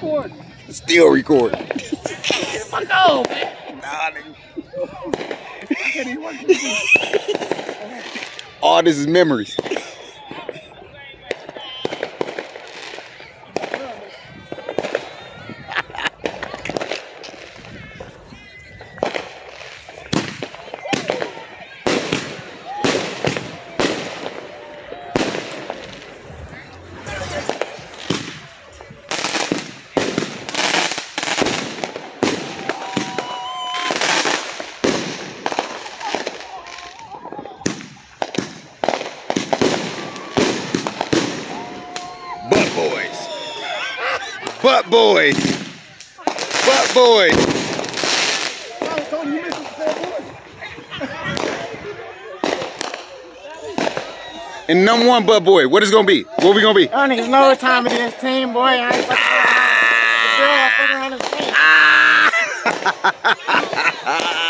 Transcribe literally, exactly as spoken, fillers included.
recording. Still recording. Fuck off, man. Nah, nigga. I can't even work this. All this is memories. Butt boys. Butt boys. Butt boys. I told you you missed the four boys. And number one butt boy, what is it gonna be? What we gonna be? Y'all niggas know what time it is, team, boy. I ain't fucking around. The girl I fucking around this team.